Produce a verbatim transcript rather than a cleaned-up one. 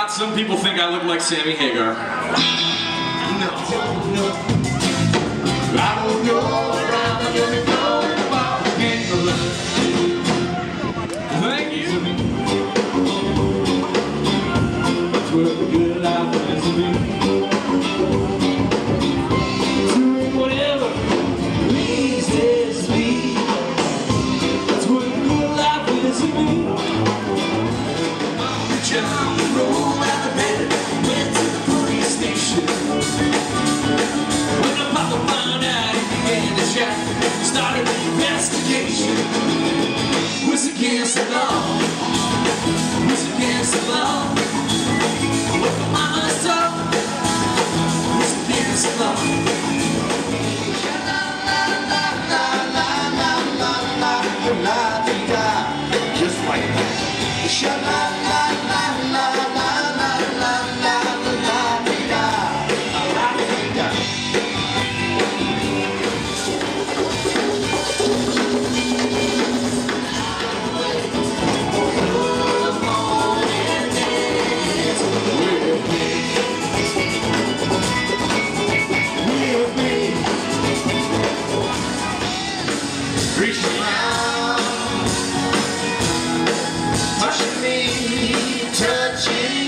not, some people think I look like Sammy Hagar. No, no. I don't know around the other go about the Thank you. That's what the good life is to be. Doing whatever pleases me. That's what the good life is to me. Just roll out of bed, went to the police station. When the papa found out, he began to shout, started an investigation. Was against the law, was against the law. What the mama saw was against the law. La la la la la la la la la la, just like that. Sha la la la la la la la la la la la. Reach around, touching me, touching me.